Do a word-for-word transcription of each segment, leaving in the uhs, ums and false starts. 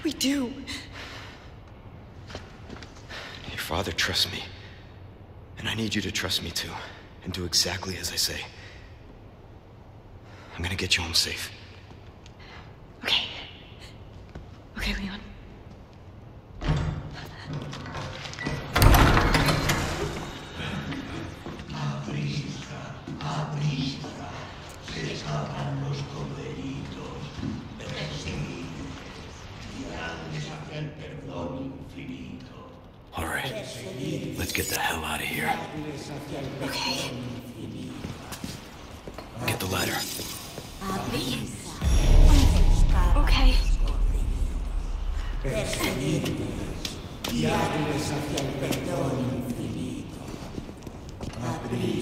we do? Your father trusts me. And I need you to trust me too. And do exactly as I say. I'm gonna get you home safe. Okay. Okay, Leon. All right, let's get the hell out of here. Okay. Get the ladder. Okay. Guiarles hacia el perdón infinito. Abrir.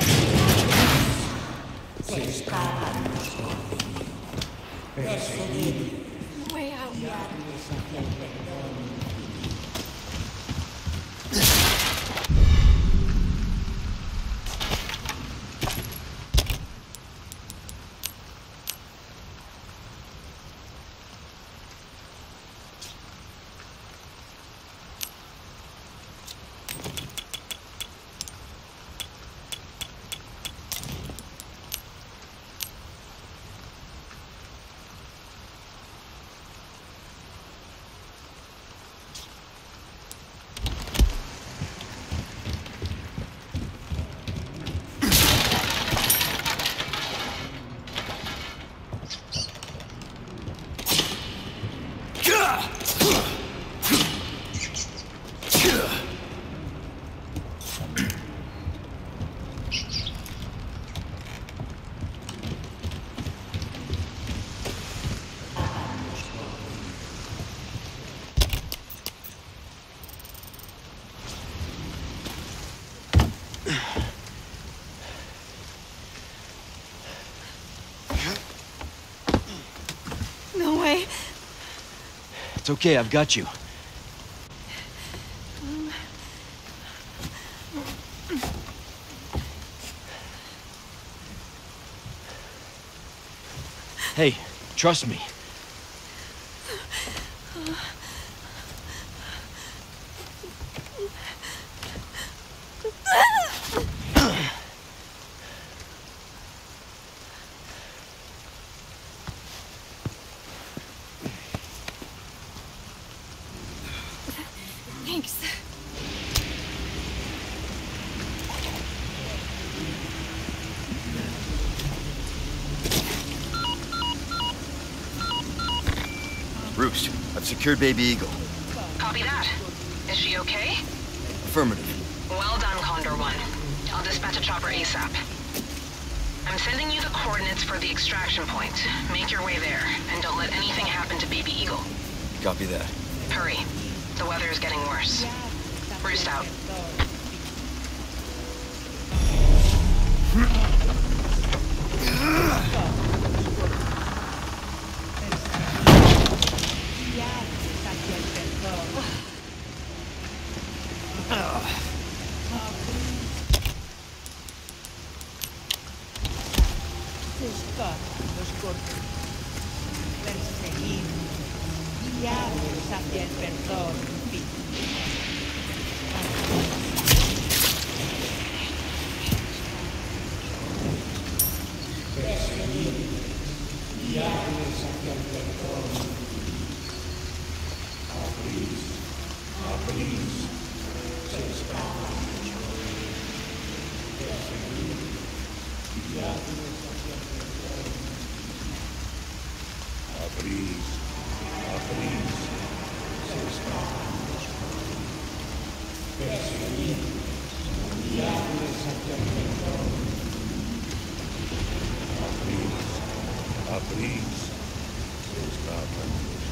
Se escapan los códigos. Perseguir. Way out. Guiarles hacia el perdón infinito. No way. It's okay, I've got you. Hey, trust me. Thanks. Roost, I've secured Baby Eagle. Copy that. Is she okay? Affirmative. Well done, Condor One. I'll dispatch a chopper ASAP. I'm sending you the coordinates for the extraction point. Make your way there, and don't let anything happen to Baby Eagle. Copy that. Hurry. The weather is getting worse. Roost out. Perseguir. Guiarles hacia el perdón infinito. Perseguir. Guiarles hacia el perdón infinito. Abrir. Abrir. Se escapan. Perseguir. Guiarles hacia el perdón. Abrir. Abrir. Se escapan. Perseguir. Guiarles hacia el perdón. Abrir. Abrir. Se escapan.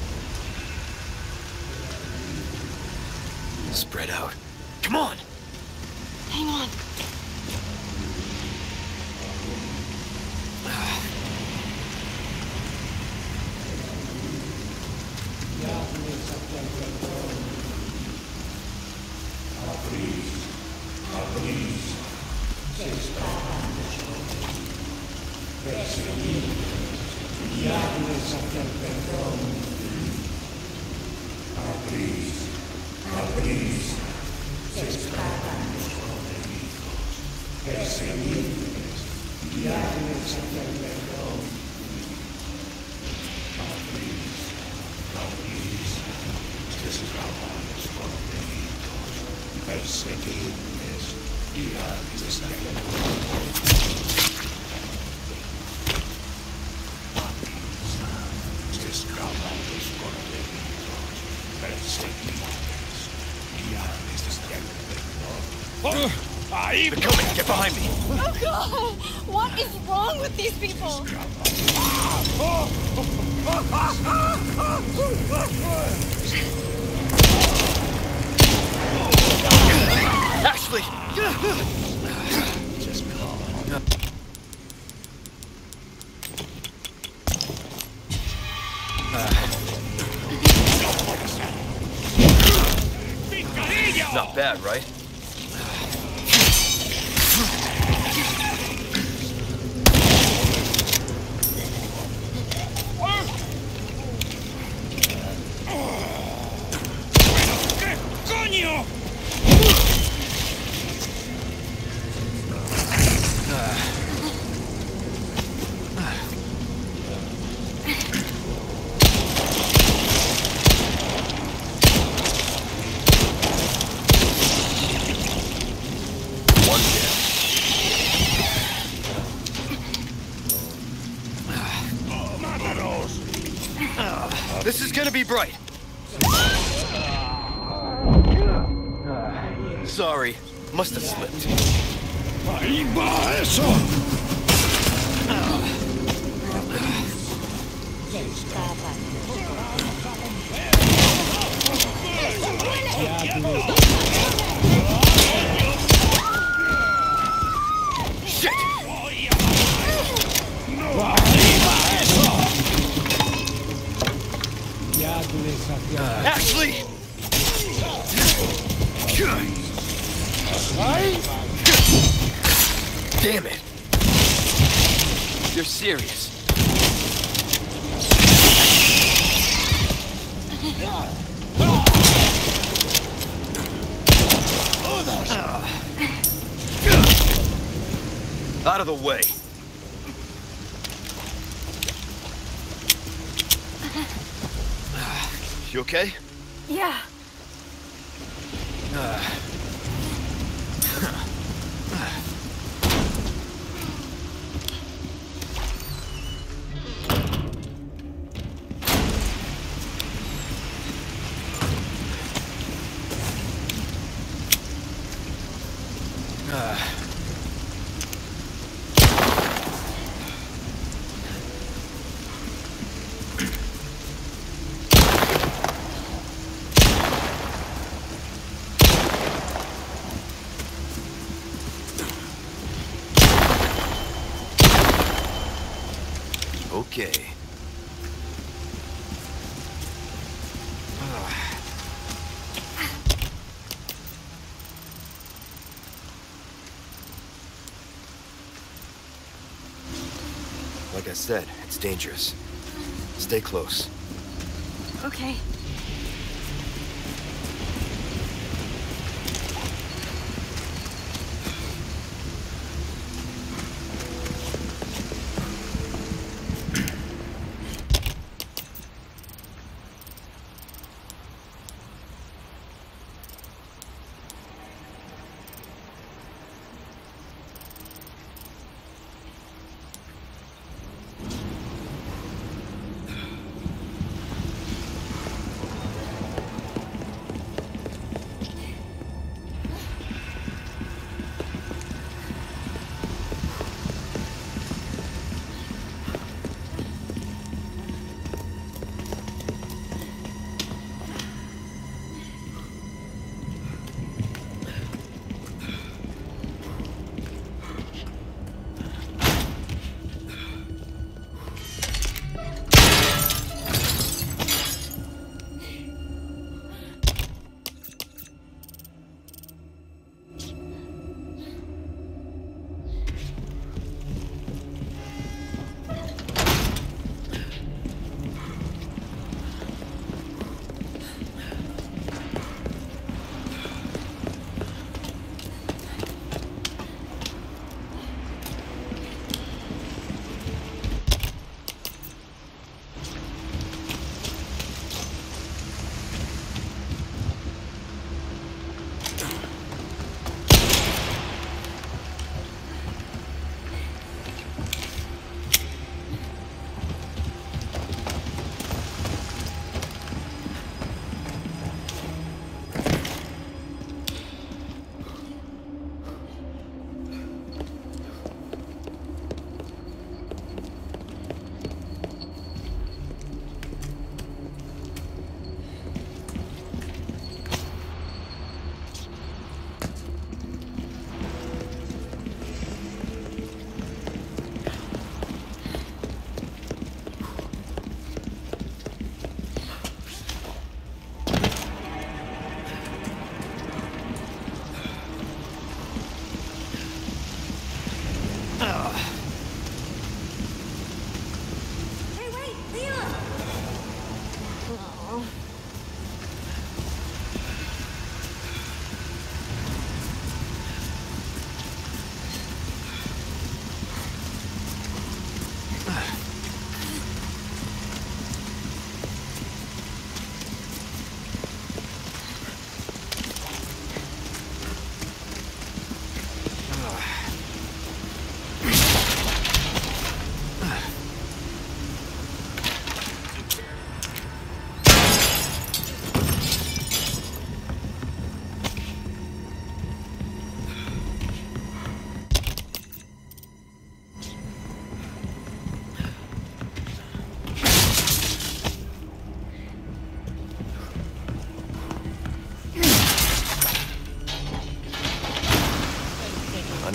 Spread out. Come on! Hang on. Guiarles hacia el perdón. Abrir. Abrir. Se escapan. Perseguir. Guiarles hacia el perdón. They're coming! Get behind me! Oh God! What is wrong with these people? Ashley! Not bad, right? This is gonna be bright. Sorry, must have slipped. Shit! Ashley! Damn it! You're serious. Out of the way. You okay? Yeah. Uh. Uh. Okay. Like I said, it's dangerous. Stay close. Okay.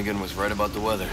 Flanagan was right about the weather.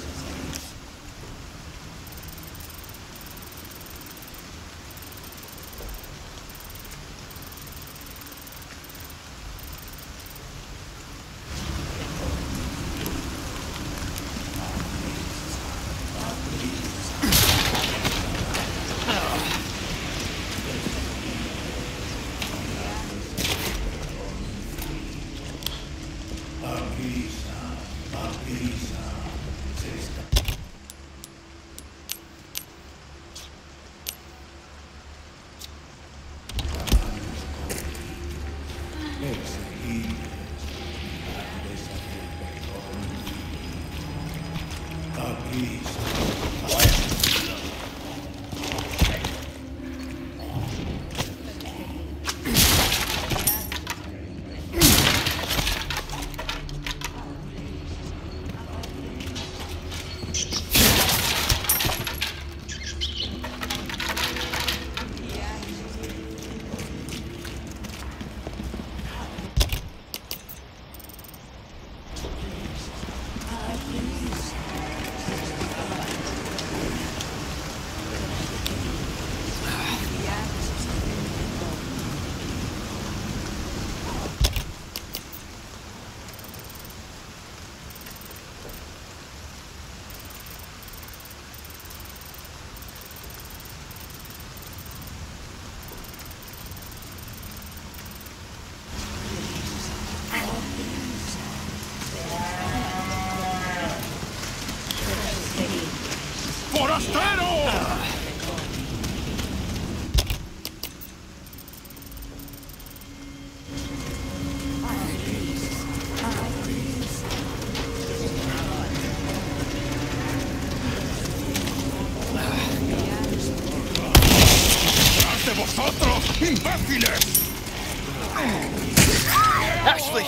Ashley!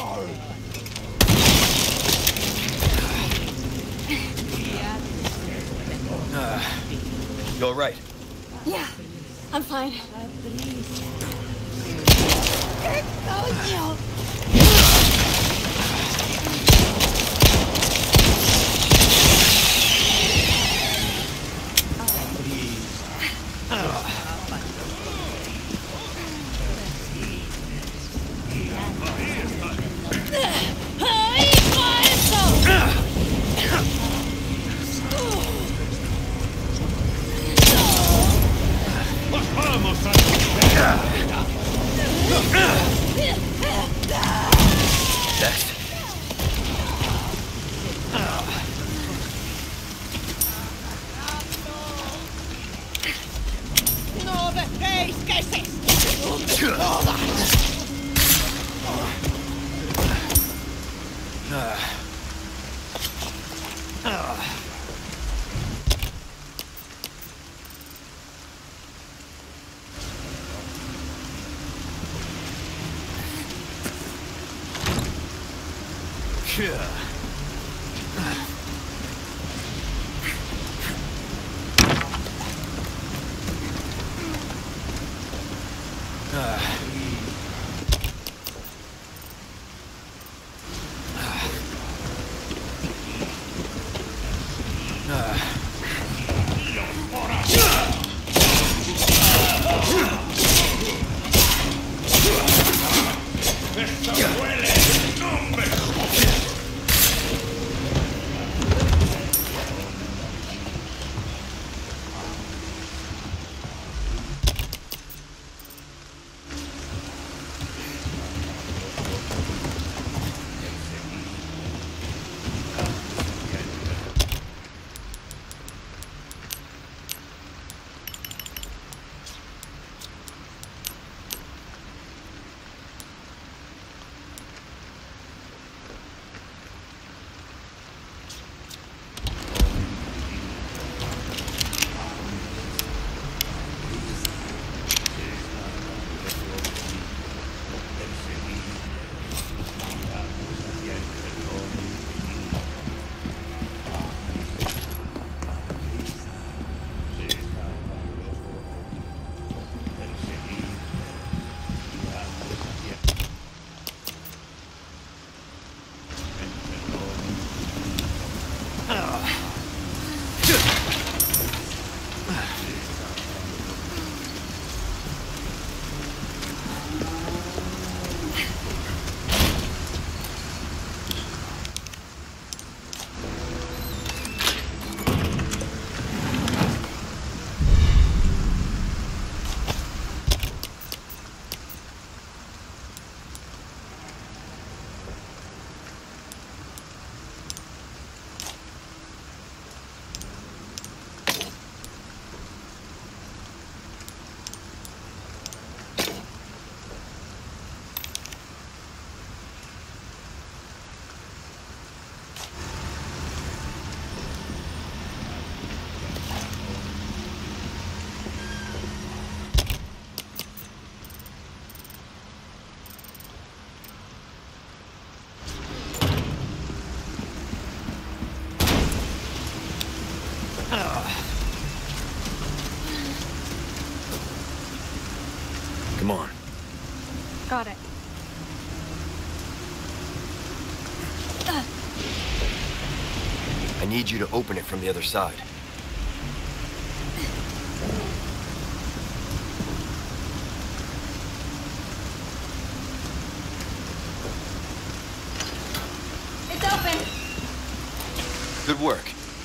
Uh, you all right? Yeah, I'm fine. Oh, no dejéis que se exploda. Come on. Got it. I need you to open it from the other side. It's open. Good work.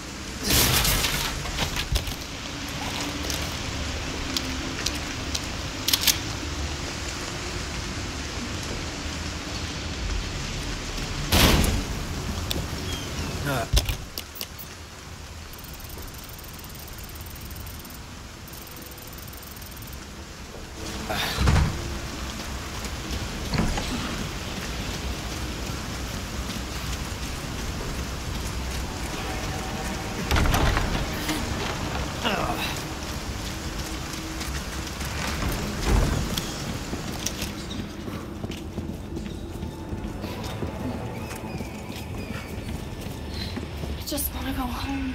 Uh. I just want to go home.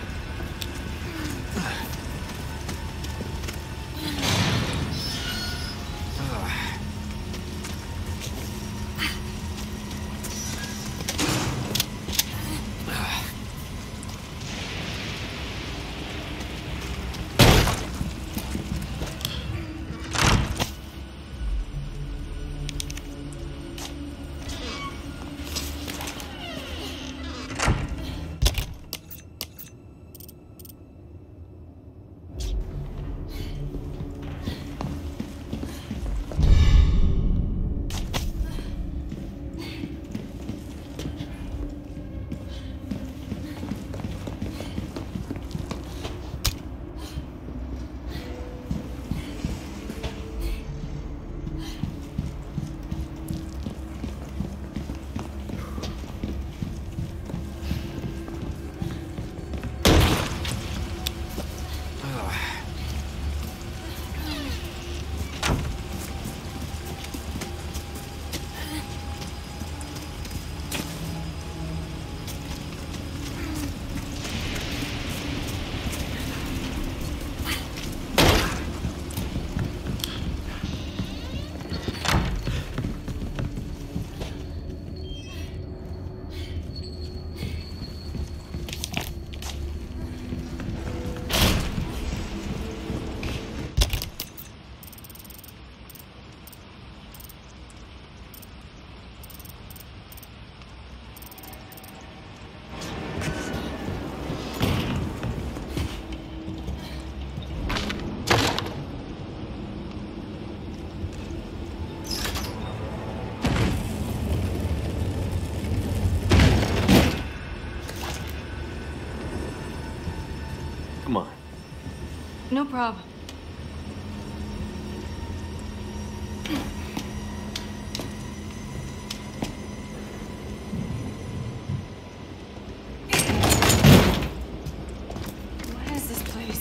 Come on. No problem. What is this place?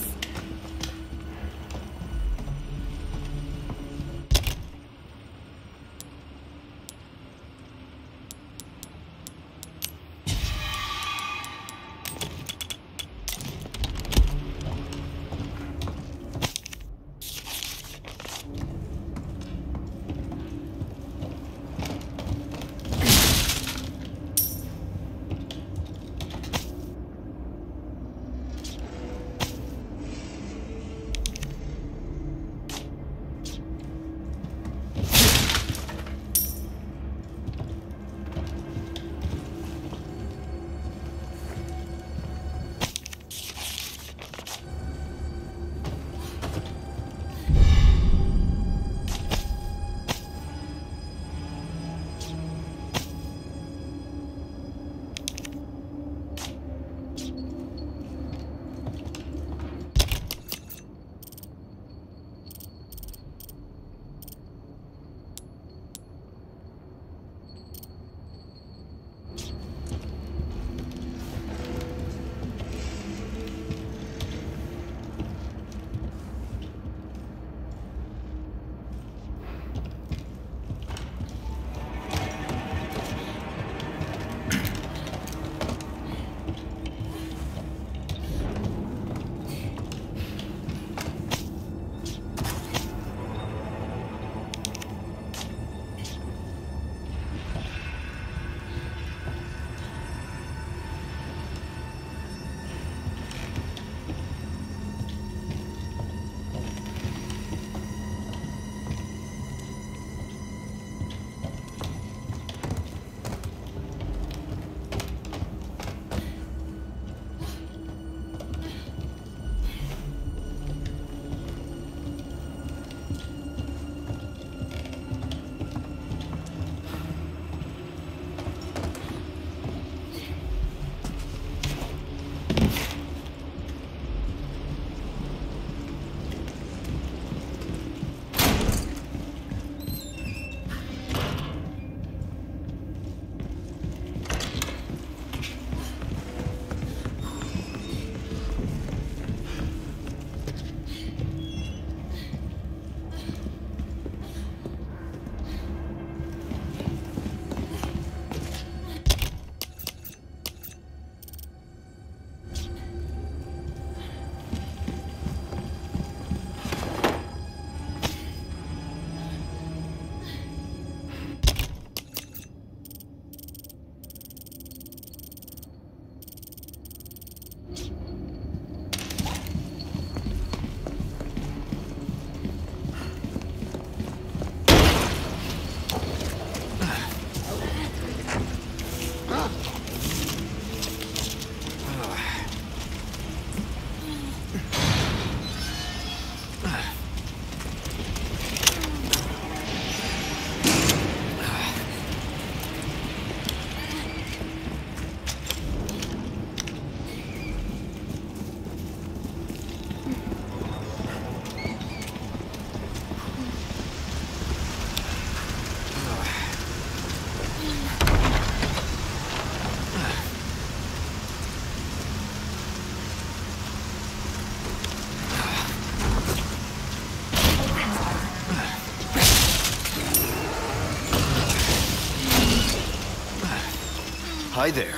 Hi there.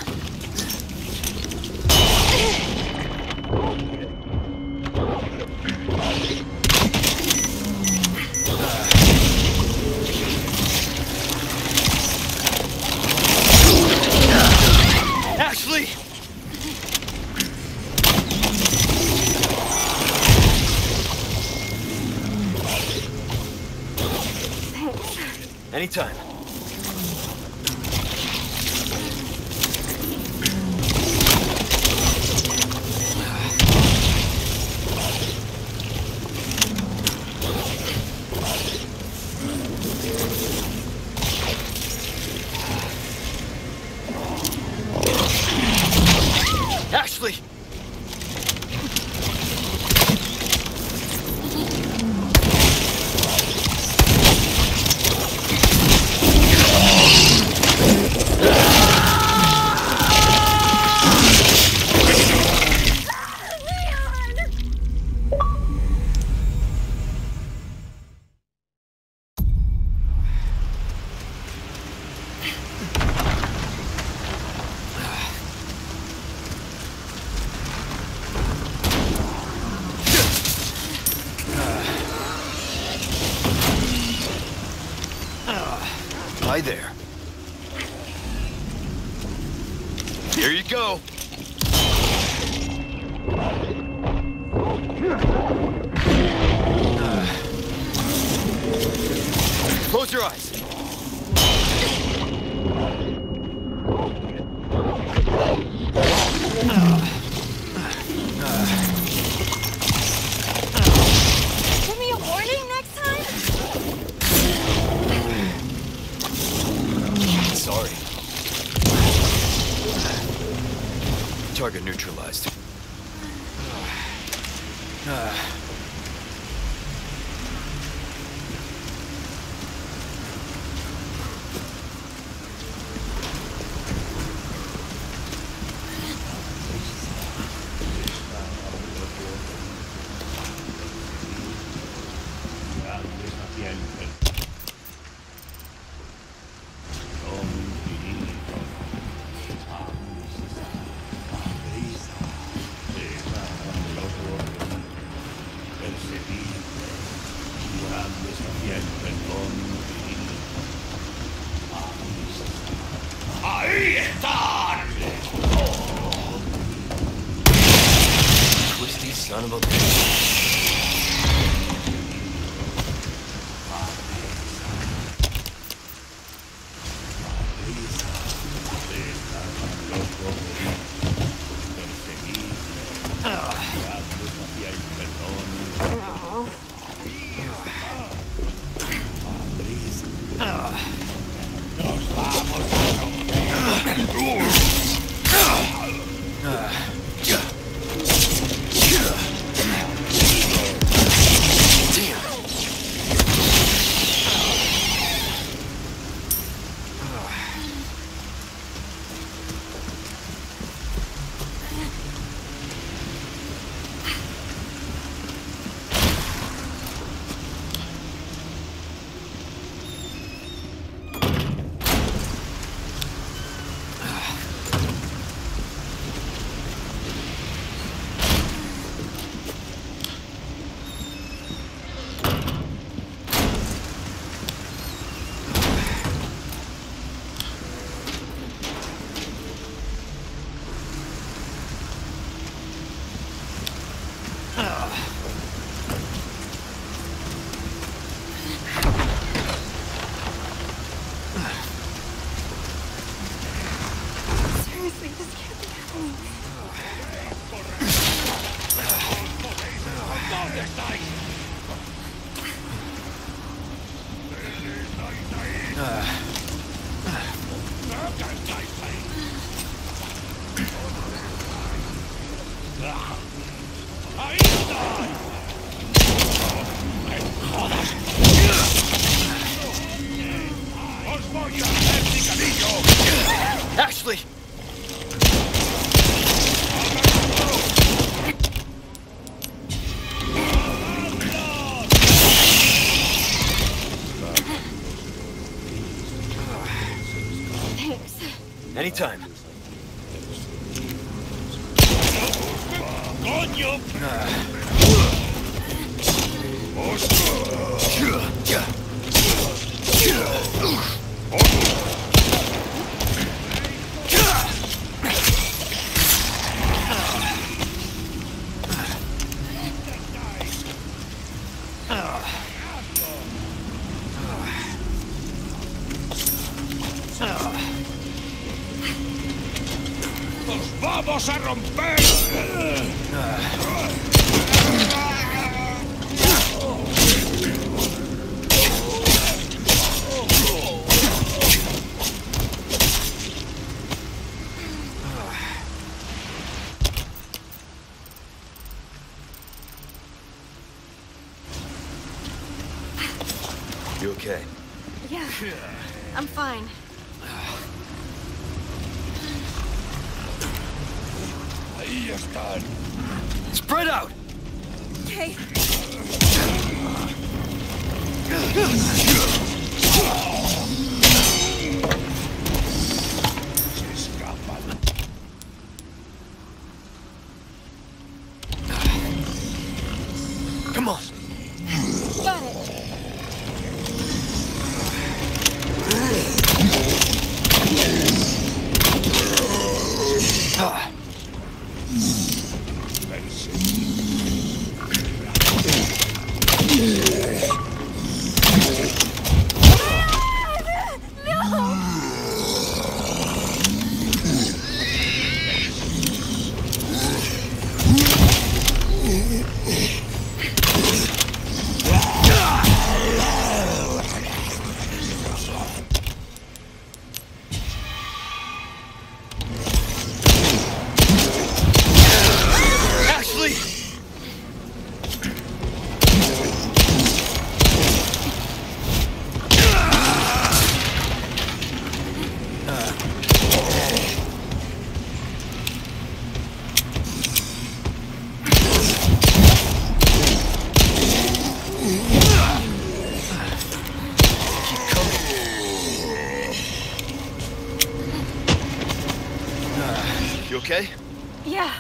Ashley! Anytime. Ashley! Hi there. Here you go. Uh, close your eyes. Give me a warning next time? Sorry. Target neutralized. Uh. ¡Ahí están! Twisty son of a bitch. Seriously, this can't be happening. ¿Dónde estáis? ¡Ahí están! ¡Jodas! ¡Os voy a hacer picadillo! Ashley! Thanks. Anytime. ¡Vamos a romper! You okay? Yeah, I'm fine. Ahí están. Spread out! Okay. Se escapan. Come on! Got it. Ah. You okay? Yeah.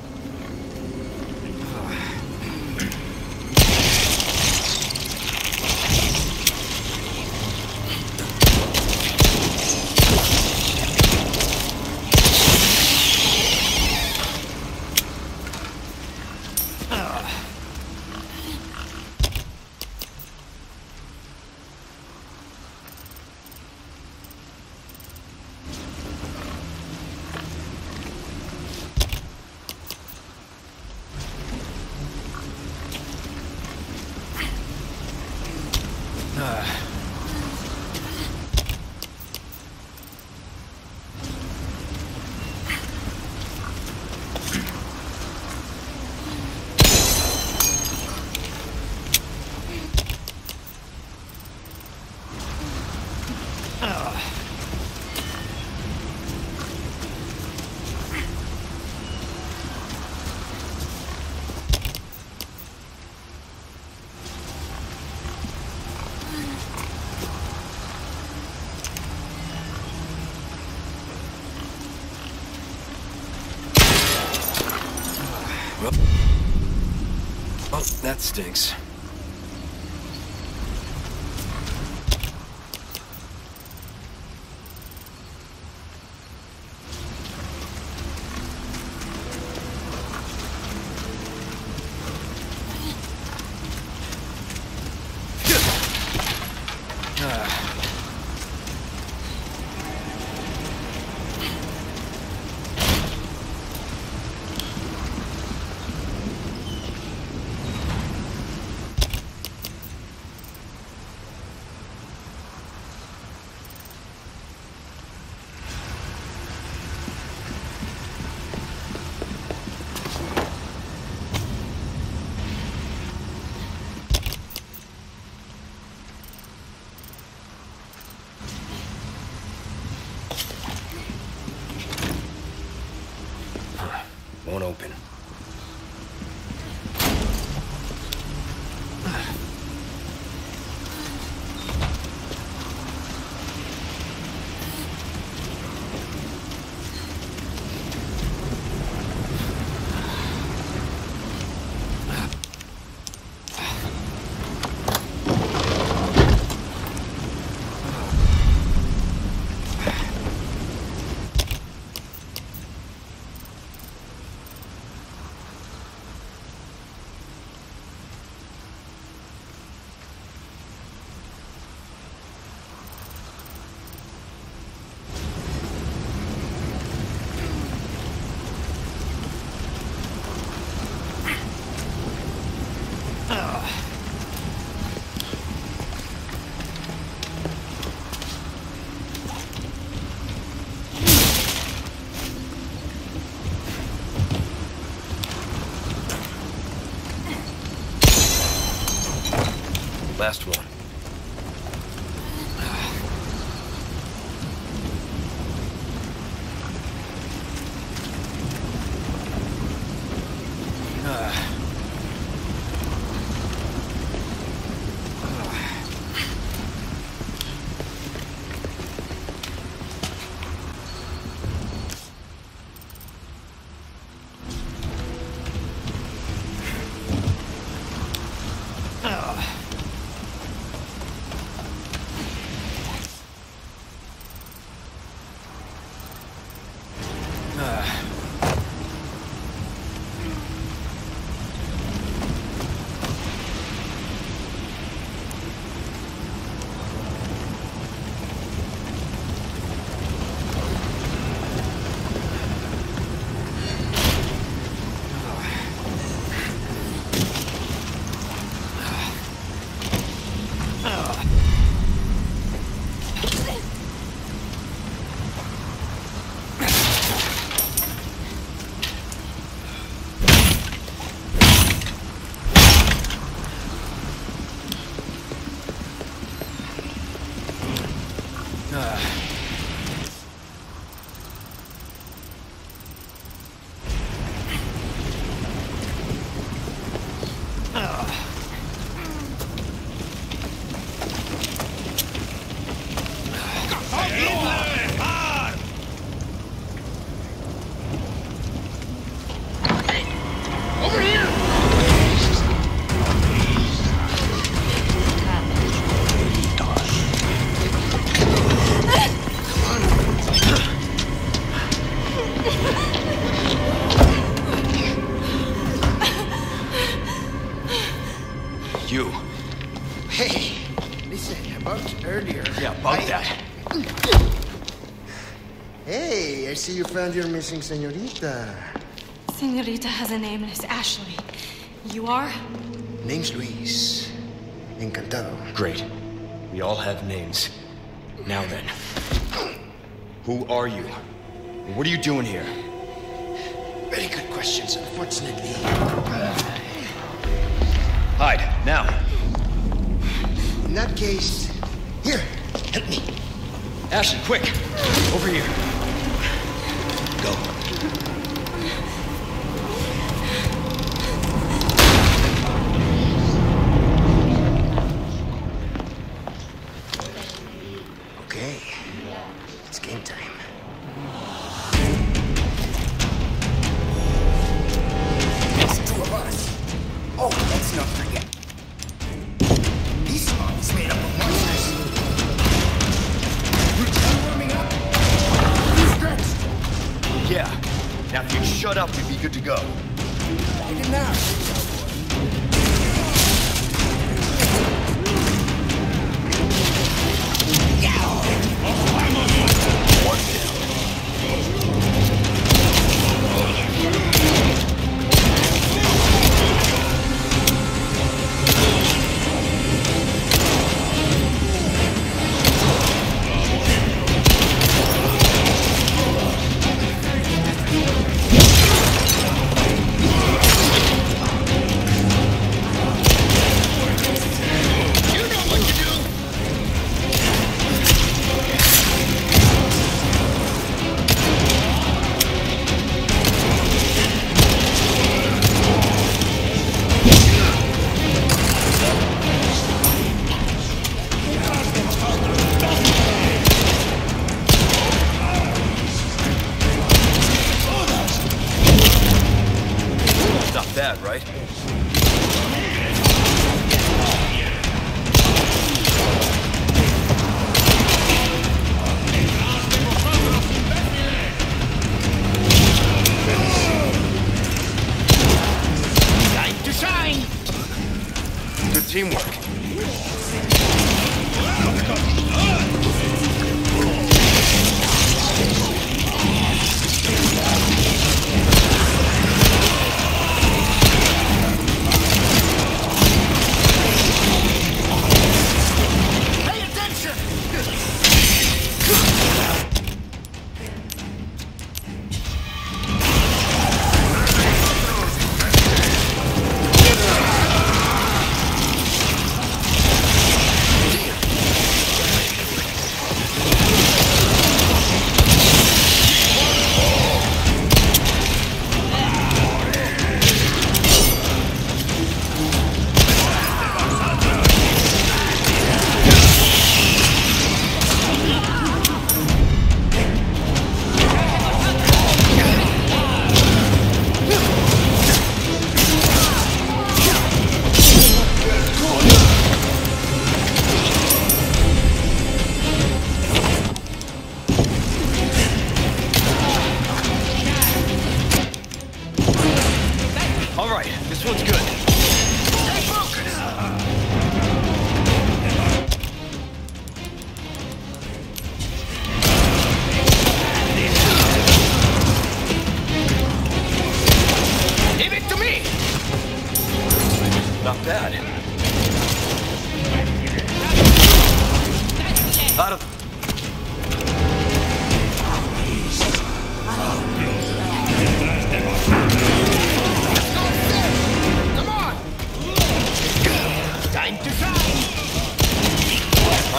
Well, that stinks. Last one. You. Hey, listen, about earlier. Yeah, about I- that. Hey, I see you found your missing señorita. Senorita has a name and it's Ashley. You are? Name's Luis. Encantado. Great. We all have names. Now then. Who are you? What are you doing here? Very good questions, unfortunately. Hide, now. In that case, here, help me. Ashley, quick! Over here. Go. Okay, it's game time. There's two of us. Oh, let's not forget. This mob is made up of monsters. We're done warming up. Who's next? Yeah. Now if you'd shut up, we'd be good to go. Light it now. One down.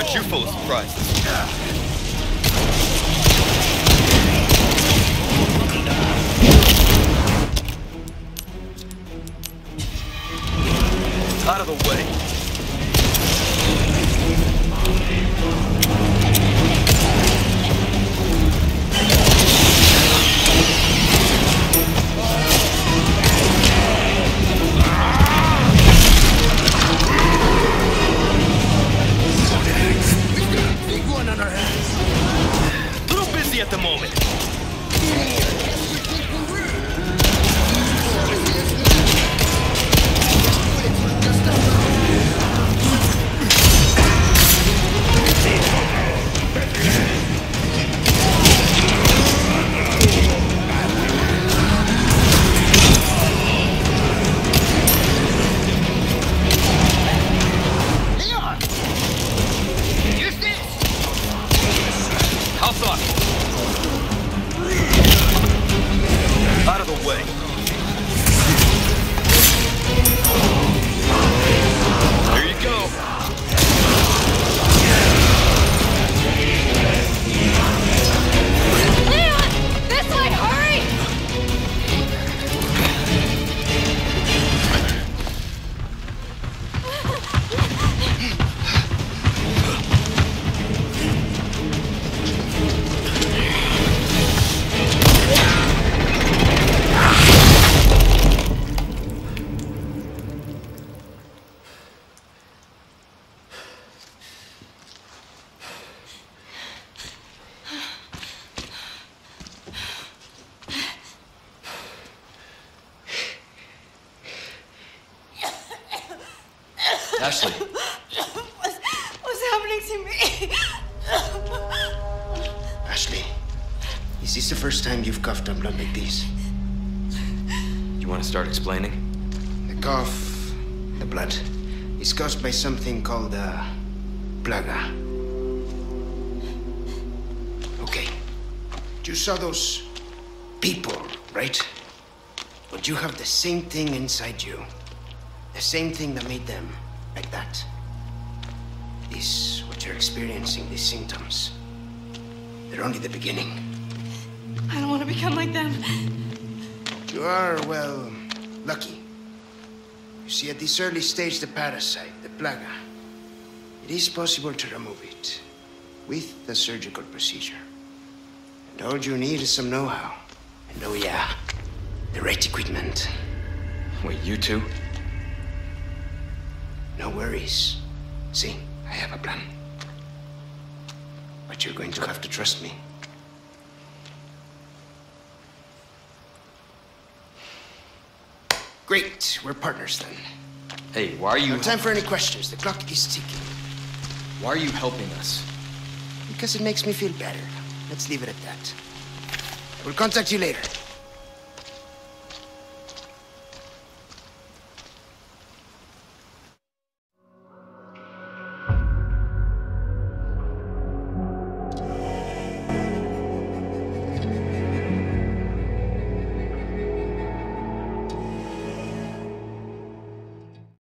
bet you're full of surprises. Out of the way. Big one on our hands. Little busy at the moment. How thoughtful. Out of the way. Here you go. Leon! This way! Hurry! Ashley. What's, what's happening to me? Ashley, is this the first time you've coughed up blood like this? You want to start explaining? The cough, the blood, is caused by something called uh, plaga. Okay, you saw those people, right? But you have the same thing inside you. The same thing that made them like that. This, what you're experiencing, these symptoms, they're only the beginning. I don't want to become like them. You are, well, lucky. You see, at this early stage, the parasite, the plaga, it is possible to remove it with the surgical procedure. And all you need is some know-how. And oh yeah, the right equipment. Wait, you two? No worries. See, I have a plan. But you're going to have to trust me. Great, we're partners then. Hey, why are you... No time for any questions. The clock is ticking. Why are you helping us? Because it makes me feel better. Let's leave it at that. We'll contact you later.